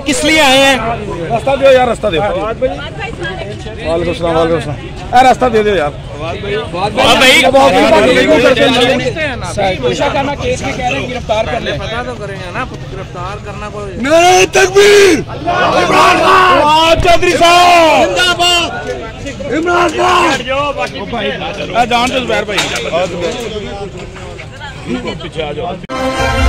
किस लिए आए हैं? रास्ता दो यार, रास्ता दो। वालेकुम सलाम, वालेकुम सलाम। रास्ता दे दो यार। पेशा करना केस में कह रहे हैं गिरफ्तार कर ले, पता तो करेंगे ना, गिरफ्तार करना कोई। नारे तकबीर, इमरान खान चौधरी साहब जिंदाबाद, इमरान खान जान तो जुबैर भाई पीछे आ जाओ।